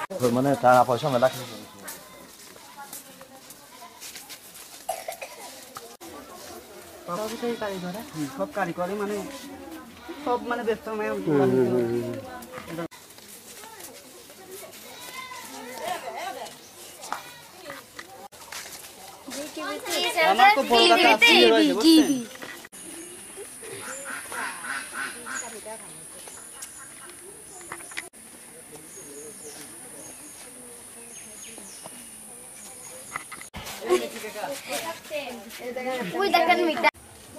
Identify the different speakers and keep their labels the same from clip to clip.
Speaker 1: মানে টাকা পয়সা মেলা কিছু
Speaker 2: সবটাই কারিগর সব কারিগরই মানে সব মানে ব্যস্ত আমার তো বলটা আছে
Speaker 3: Uy, tekan mita.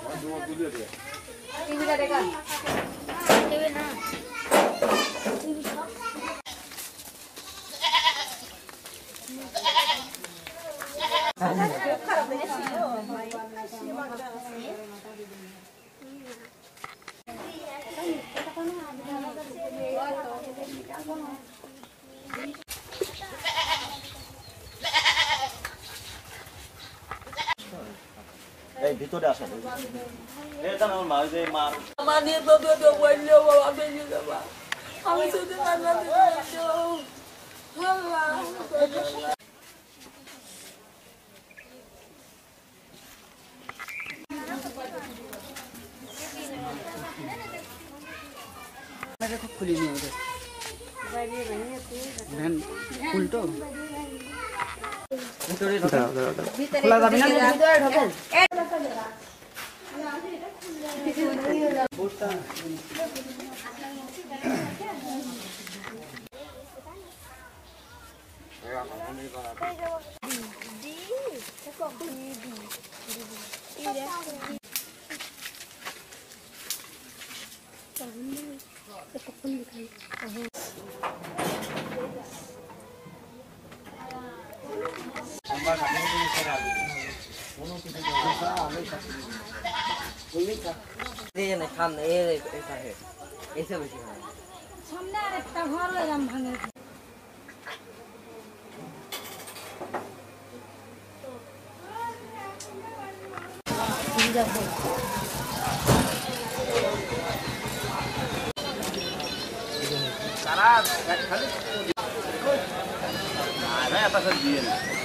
Speaker 1: এই ভিতরে আসো এটা আমার মা যে মার
Speaker 4: মানে তো বললো বাবা বেরিয়ে যাবা আমি শুধু কান্না দিচ্ছি
Speaker 2: খুলি নিয়ে উল্টো খোলা যাবে না
Speaker 3: সামনে আরেকটা ঘর এরকম ভাঙে
Speaker 1: খালি না এটা দিয়ে না